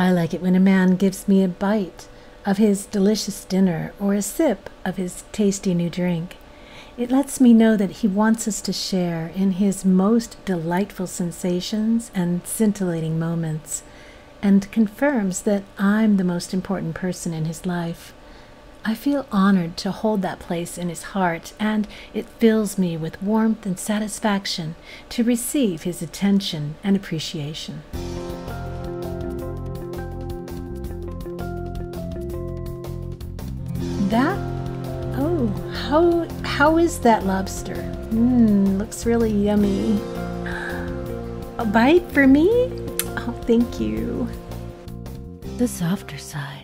I like it when a man gives me a bite of his delicious dinner or a sip of his tasty new drink. It lets me know that he wants us to share in his most delightful sensations and scintillating moments, and confirms that I'm the most important person in his life. I feel honored to hold that place in his heart, and it fills me with warmth and satisfaction to receive his attention and appreciation. How is that lobster? Looks really yummy. A bite for me? Oh, thank you. The Softer Side.